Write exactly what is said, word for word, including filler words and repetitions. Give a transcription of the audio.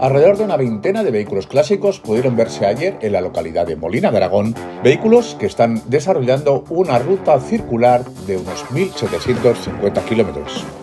Alrededor de una veintena de vehículos clásicos pudieron verse ayer en la localidad de Molina de Aragón, vehículos que están desarrollando una ruta circular de unos mil setecientos cincuenta kilómetros.